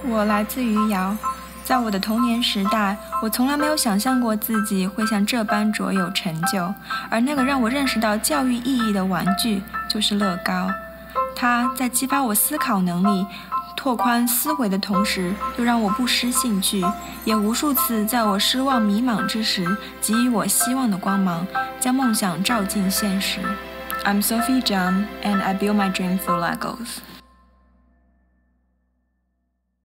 我来自余姚，在我的童年时代，我从来没有想象过自己会像这般卓有成就，而那个让我认识到教育意义的玩具就是乐高。它在激发我思考能力、拓宽思维的同时，又让我不失兴趣，也无数次在我失望迷茫之时，给予我希望的光芒，将梦想照进现实。I'm Sophie Zhang, and I build my dream through Legos.